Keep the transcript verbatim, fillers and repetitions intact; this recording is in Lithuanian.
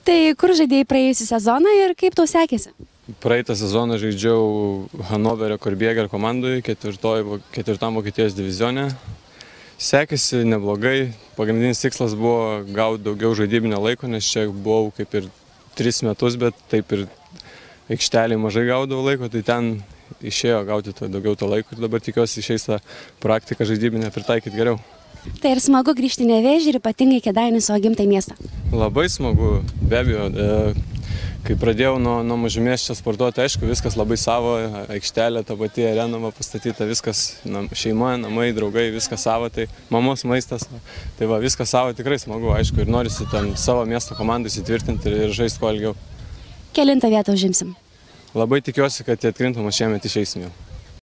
Tai kur žaidėjai praėjusią sezoną ir kaip tau sekėsi? Praeitą sezoną žaidžiau Hanoverio Korbjäger komandai, ketvirtam Vokietijos divizione. Sekėsi neblogai. Pagrindinis tikslas buvo gauti daugiau žaidybinio laiko, nes čia buvau kaip ir tris metus, bet taip ir aikštelėje mažai gaudavau laiko, tai ten išėjo gauti to, daugiau to laiko ir dabar tikiuosi išeis tą praktiką žaidybinę pritaikyti geriau. Tai ir smagu grįžti į Nevėžį ir ypatingai Kėdainių savo gimtąjį miestą? Labai smagu, be abejo. E, kai pradėjau nuo, nuo mažumės čia sportuoti, aišku, viskas labai savo, aikštelė, ta pati arena pastatyta, viskas, nam, šeima, namai, draugai, viskas savo, tai mamos maistas, tai va, viskas savo, tikrai smagu, aišku, ir norisi ten savo miesto komandai įsitvirtinti ir, ir žaisti kuo ilgiau. Kelintą vietą užimsim? Labai tikiuosi, kad į atkrintamą šiemet išeisim jau.